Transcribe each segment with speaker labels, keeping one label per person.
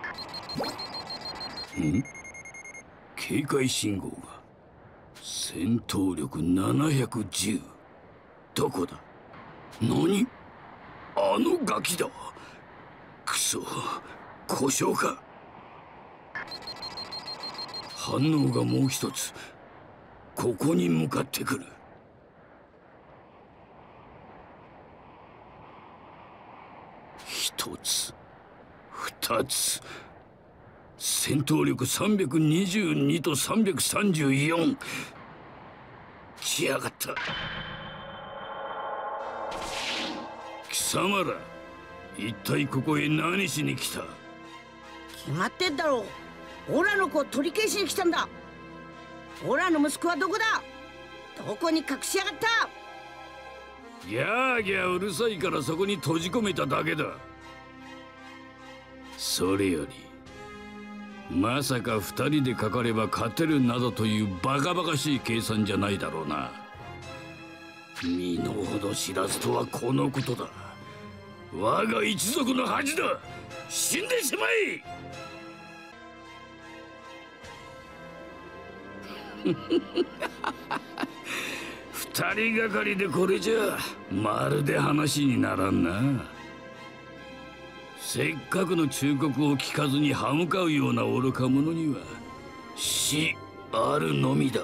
Speaker 1: 警戒信号が。戦闘力710。どこだ。何、あのガキだ。くそ、故障か。反応がもう一つ。ここに向かってくる。一つ、二つ。戦闘力322と334。来やがった。貴様ら、一体ここへ何しに来た？
Speaker 2: 決まってんだろう。オラの子を取り消しに来たんだ。オラの息子はどこだ？どこに隠しやがった？
Speaker 1: ギャーギャーうるさいからそこに閉じ込めただけだ。それよりまさか2人でかかれば勝てるなどというバカバカしい計算じゃないだろうな。身の程知らずとはこのことだ。我が一族の恥だ。死んでしまえ。二人がかりでこれじゃまるで話にならんな。せっかくの忠告を聞かずに歯向かうような愚か者には死あるのみだ。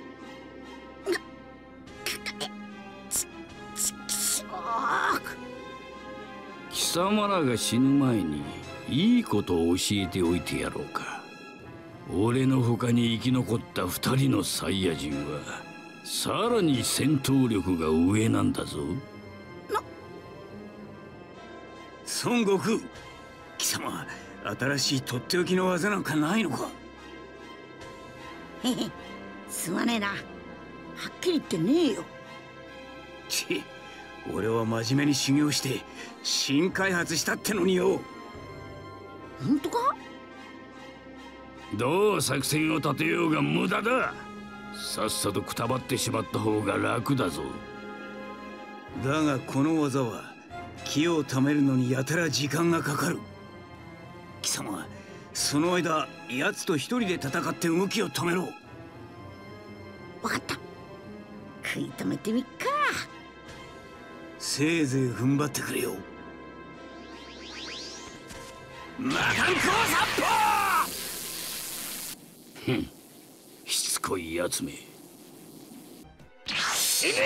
Speaker 1: 貴様らが死ぬ前にいいことを教えておいてやろうか。俺の他に生き残った2人のサイヤ人はさらに戦闘力が上なんだぞ。
Speaker 3: 孫悟空、貴様、新しいとっておきの技なんかないのか？
Speaker 2: へへ、すまねえな。はっきり言ってねえよ。
Speaker 3: ち、俺は真面目に修行して新開発したってのによ。
Speaker 2: 本当か？
Speaker 1: どう作戦を立てようが無駄だ。さっさとくたばってしまった方が楽だぞ。
Speaker 3: だがこの技は気をためるのにやたら時間がかかる。貴様、その間奴と一人で戦って動きを止めろ。
Speaker 2: 分かった。食い止めてみっか。
Speaker 3: せいぜい踏ん張ってくれよ。魔漢光殺法！
Speaker 1: ふん、しつこいやつめ。死ね！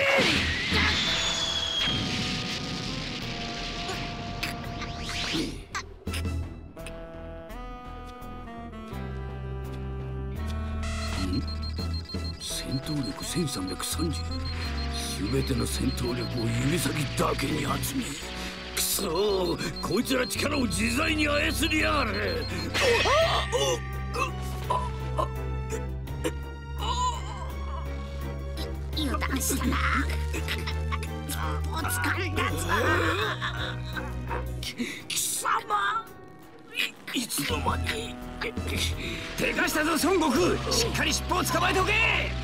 Speaker 1: 戦闘力1330。全ての戦闘力を指先だけに集め、くそー、こいつら力を自在に操りやがる。
Speaker 2: 油断したな。お疲れだぞ。
Speaker 1: 貴様、いつの間に。
Speaker 3: でかしたぞ孫悟空、しっかり尻尾を捕まえておけ。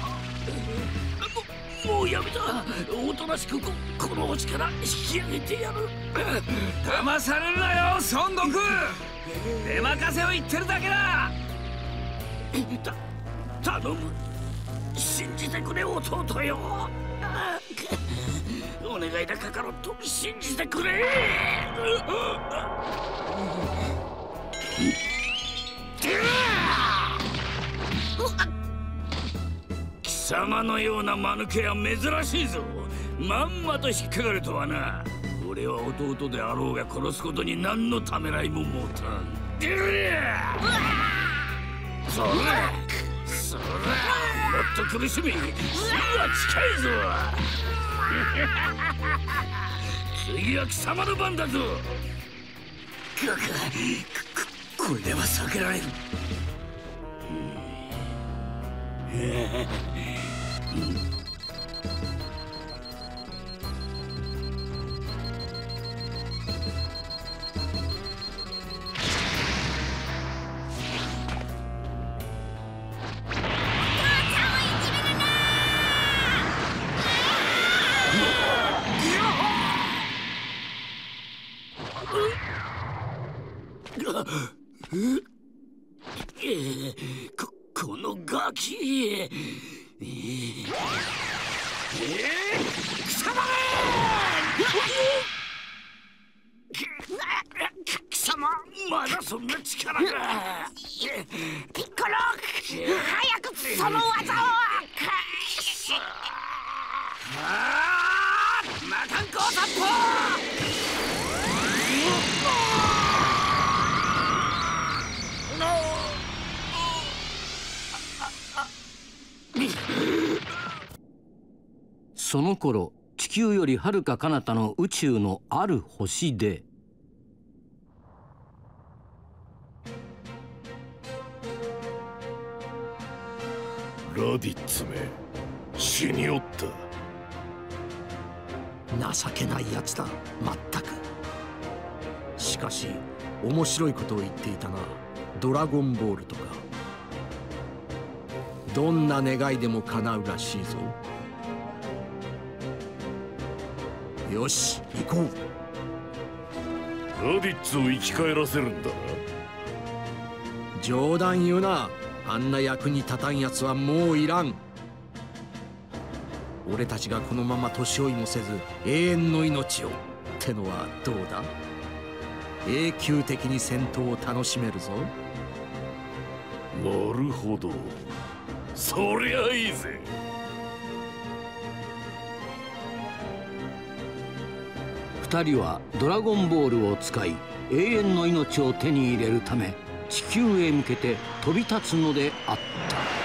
Speaker 1: もうやめた。おとなしくこの星から引き上げてやる。
Speaker 3: 騙されるなよ孫悟空。出任せを言ってるだけだ。
Speaker 1: 頼む、信じてくれ弟よ。お願いだカカロット、信じてくれ。貴様のような間抜けは珍しいぞ。まんまと引っかかるとはな。俺は弟であろうが殺すことに何のためらいも持たん。そらそら、もっと苦しみ、死は近いぞ。次は貴様の番だぞ。
Speaker 3: これでは避けられる。
Speaker 1: このガキ、貴様貴様、まだそんな力が。
Speaker 2: ピッコロ、早くその技を。
Speaker 1: 魔漢光殺法。その頃、地球よりはるか彼方の宇宙のある星で、
Speaker 4: ラディッツめ、死におった。
Speaker 5: 情けないやつだ、まったく。しかし面白いことを言っていたな。ドラゴンボールとか。どんな願いでも叶うらしいぞ。よし、行こう。
Speaker 4: ラディッツを生き返らせるんだな。
Speaker 5: 冗談言うな。あんな役に立たんやつはもういらん。俺たちがこのまま年老いもせず永遠の命をってのはどうだ。永久的に戦闘を楽しめるぞ。
Speaker 4: なるほど、そりゃいいぜ。
Speaker 1: 2人はドラゴンボールを使い永遠の命を手に入れるため地球へ向けて飛び立つのであった。